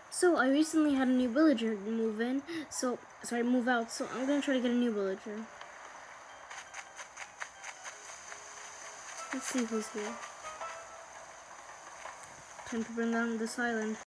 So I recently had a new villager move in, move out, so I'm gonna try to get a new villager. Let's see who's here. Time to burn down this island.